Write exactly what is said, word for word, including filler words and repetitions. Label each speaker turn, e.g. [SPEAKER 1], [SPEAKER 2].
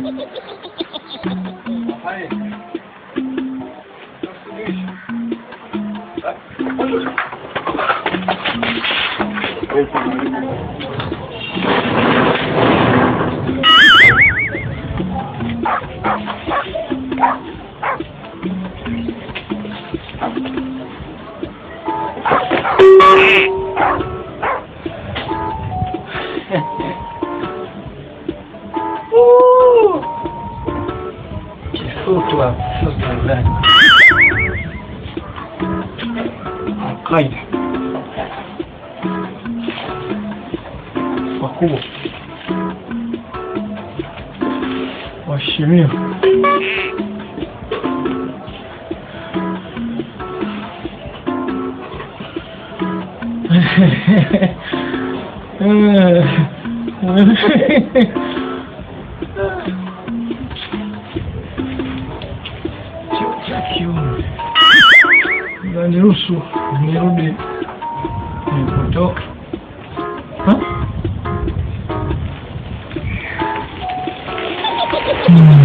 [SPEAKER 1] Aí. Uh! Que fruto lá, fruto grande. Al-Qaeda. Wakubwa. Waheshimiwa. Niruhusu nirudi nilipotoka. Huh? Hmm.